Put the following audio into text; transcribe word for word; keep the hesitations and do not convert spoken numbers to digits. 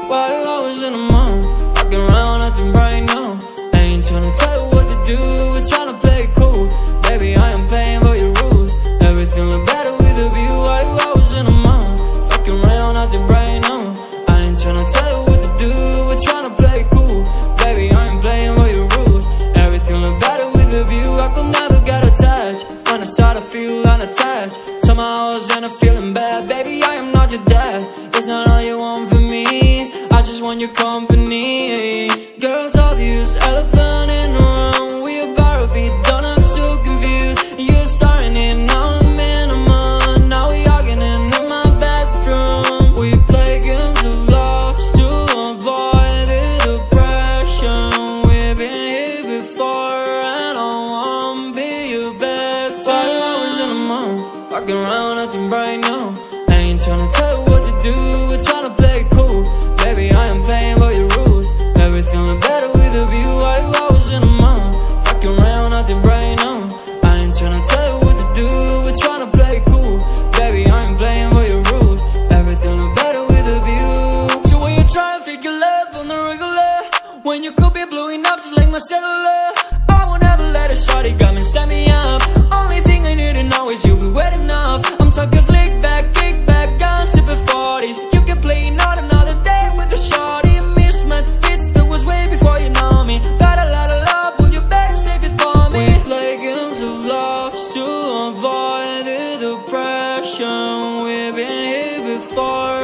Why you always in the mood? Walking around acting right now. I ain't tryna tell you what to do, we're tryna play it cool. Baby, I am playing by your rules. Everything look better with a view. Why you always in the mood? Walking around acting right now. I ain't tryna tell you what to do, we're tryna play it cool. Baby, I am playing by your rules. Everything look better with a view. I could never get attached. When I start to feel unattached, somehow I was in a feeling bad. Baby, I am not your dad. It's not all you want from me, I just want your company. Girls obvious, elephant in the room. We about our feet, don't act so confused. You're starting it, now I'm in a mood. Now we arguing in my bedroom. We play games of love to avoid the depression. We've been here before and I won't be your bed. Why you always in the mood? Walking around acting right now. I ain't tryna tell you what to do, we're tryna play it cool. Baby, I am playing by your rules. Everything look better with a view. Why you always in the mood? Walking around acting right now. I ain't tryna tell you what to do, we're tryna play it cool. Baby, I am playing by your rules. Everything look better with a view. So when you try to figure love on the regular, when you could be blowing up just like my cellular, I won't ever let a shorty come and set me up. Only thing I need to know is you be wet enough. I'm talking slick back, kick back, gun sipping forties. You can play not another day with a shorty. Mismatch fits, that was way before you know me. Got a lot of love, well you better save it for me. We play games of love to avoid the depression. We've been here before